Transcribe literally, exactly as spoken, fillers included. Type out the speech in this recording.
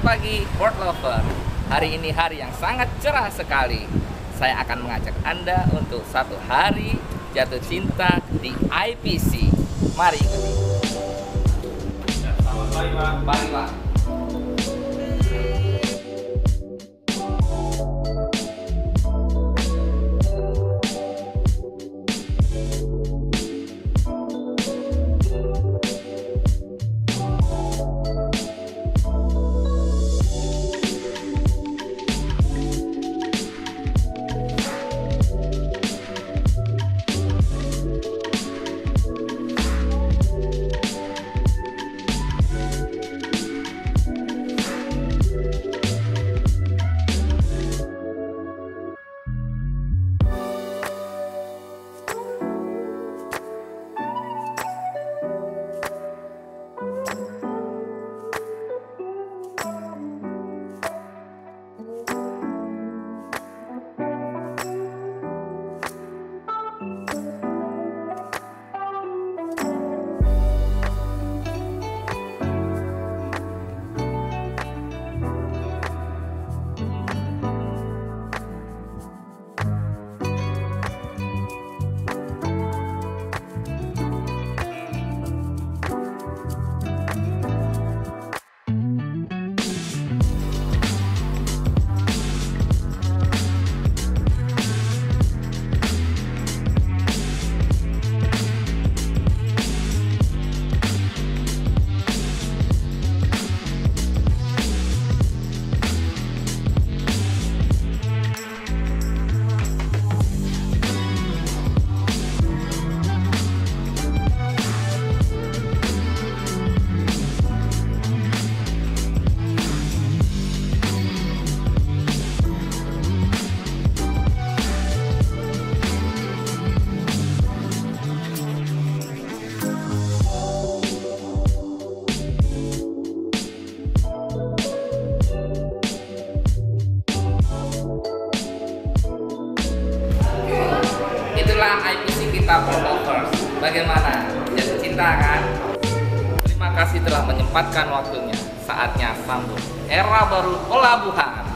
pagi World Lover. Hari ini hari yang sangat cerah sekali. Saya akan mengajak Anda untuk satu hari jatuh cinta di I P C. Mari ikuti. Selamat pagi Pak. Pagi Pak. Itulah I P C kita World Lovers. Bagaimana? Jatuh cinta kan? Terima kasih telah menyempatkan waktunya. Saatnya sambut era baru pelabuhan.